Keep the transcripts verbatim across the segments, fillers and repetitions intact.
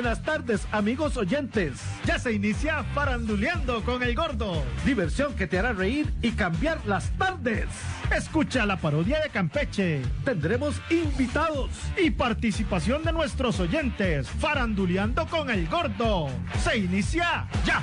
buenas tardes, amigos oyentes. Ya se inicia Faranduleando con el Gordo. Diversión que te hará reír y cambiar las tardes. Escucha la parodia de Campeche. Tendremos invitados y participación de nuestros oyentes. Faranduleando con el Gordo. Se inicia ya.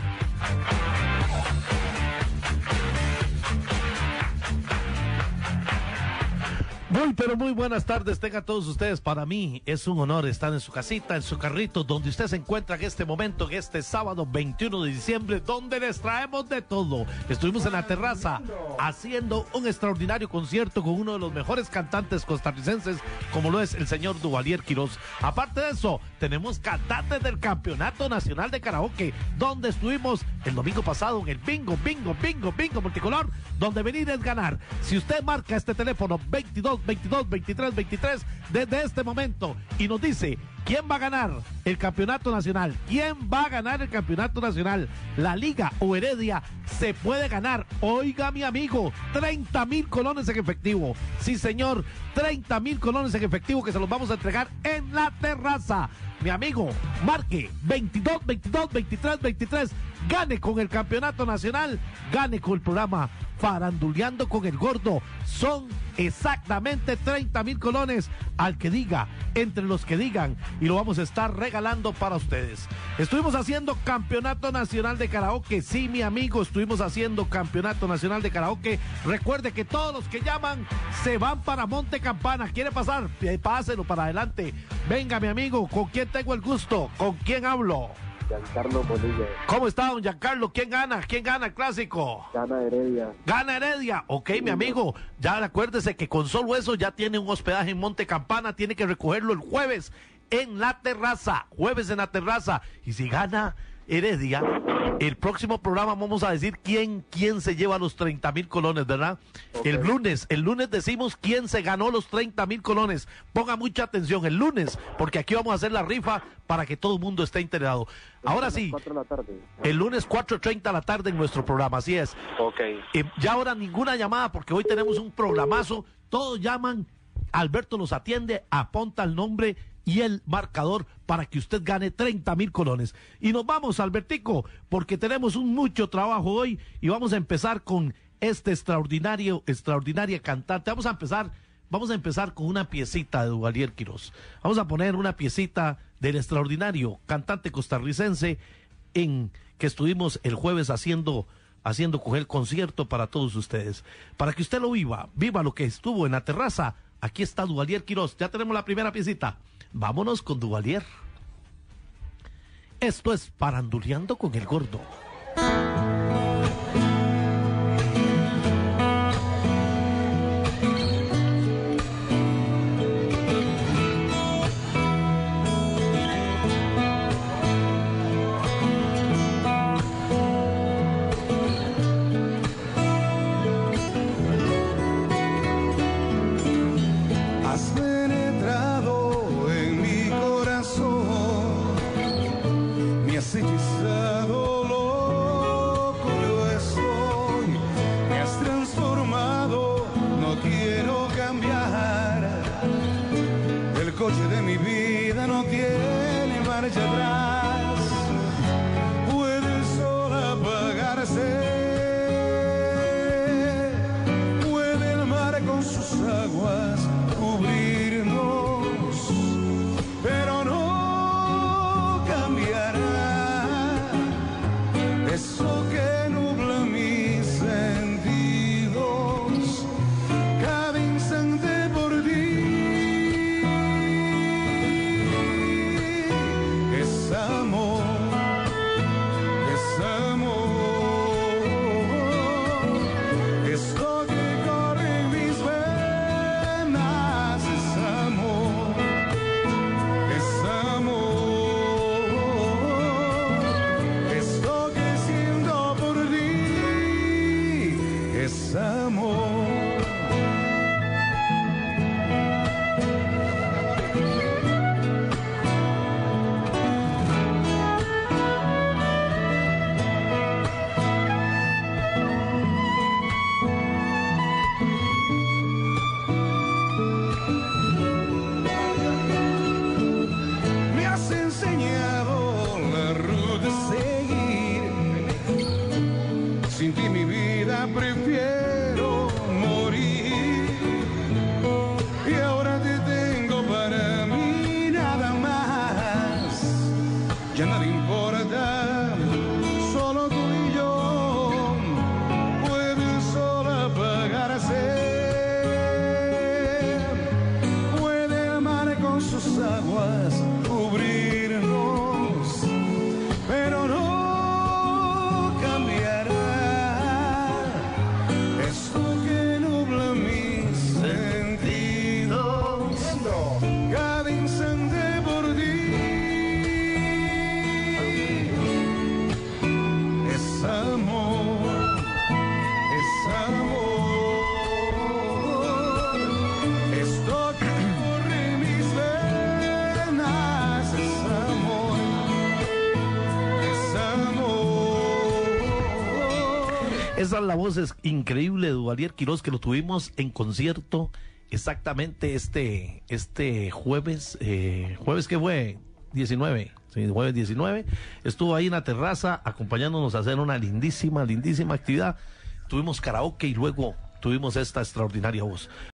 Muy, pero muy buenas tardes tengan todos ustedes. Para mí es un honor estar en su casita, en su carrito, donde usted se encuentra en este momento, en este sábado veintiuno de diciembre, donde les traemos de todo. Estuvimos en la terraza haciendo un extraordinario concierto con uno de los mejores cantantes costarricenses, como lo es el señor Duvalier Quiroz. Aparte de eso, tenemos cantantes del Campeonato Nacional de Karaoke, donde estuvimos el domingo pasado en el bingo, bingo, bingo, bingo multicolor, donde venir es ganar. Si usted marca este teléfono veintidós, veintidós, veintitrés, veintitrés desde este momento y nos dice quién va a ganar el campeonato nacional, quién va a ganar el campeonato nacional, la liga o Heredia, se puede ganar, oiga mi amigo, treinta mil colones en efectivo. Sí señor, treinta mil colones en efectivo que se los vamos a entregar en la terraza. Mi amigo, marque veintidós, veintidós, veintitrés, veintitrés, gane con el campeonato nacional, gane con el programa Faranduleando con el Gordo. Son exactamente treinta mil colones al que diga, entre los que digan, y lo vamos a estar regalando para ustedes. Estuvimos haciendo campeonato nacional de karaoke, sí mi amigo, estuvimos haciendo campeonato nacional de karaoke. Recuerde que todos los que llaman se van para Monte Campana. ¿Quiere pasar? Páselo para adelante. Venga mi amigo, ¿con quién tengo el gusto? ¿Con quién hablo? Giancarlo Bonilla. ¿Cómo está, don Giancarlo? ¿Quién gana? ¿Quién gana el clásico? Gana Heredia. Gana Heredia. Ok, sí, mi amigo, ya acuérdese que con solo eso ya tiene un hospedaje en Monte Campana, tiene que recogerlo el jueves en la terraza, jueves en la terraza. Y si gana Heredia, el próximo programa vamos a decir quién, quién se lleva los treinta mil colones, ¿verdad? Okay. El lunes, el lunes decimos quién se ganó los treinta mil colones. Ponga mucha atención el lunes, porque aquí vamos a hacer la rifa para que todo el mundo esté enterado. Ahora sí, cuatro de la tarde. El lunes cuatro treinta de la tarde en nuestro programa, así es. Ok. Eh, ya ahora ninguna llamada, porque hoy tenemos un programazo, todos llaman, Alberto los atiende, apunta el nombre y el marcador para que usted gane treinta mil colones. Y nos vamos, Albertico, porque tenemos un mucho trabajo hoy y vamos a empezar con este extraordinario, extraordinaria cantante. Vamos a empezar, vamos a empezar con una piecita de Duvalier Quiroz. Vamos a poner una piecita del extraordinario cantante costarricense en que estuvimos el jueves haciendo haciendo con el concierto para todos ustedes. Para que usted lo viva, viva lo que estuvo en la terraza. Aquí está Duvalier Quiroz. Ya tenemos la primera piecita. Vámonos con Duvalier. Esto es Faranduleando con el Gordo. Hechizado, loco yo estoy, me has transformado, no quiero cambiar. El coche de mi vida no tiene marcha atrás, puede solo apagarse, puede el mar con sus aguas cubrirnos, pero no cambiará eso que nubla mis sentidos, cada instante por ti. Esa Esa es la voz es increíble de Duvalier Quiroz, que lo tuvimos en concierto exactamente este, este jueves, eh, jueves que fue diecinueve, sí, jueves diecinueve, estuvo ahí en la terraza acompañándonos a hacer una lindísima, lindísima actividad. Tuvimos karaoke y luego tuvimos esta extraordinaria voz.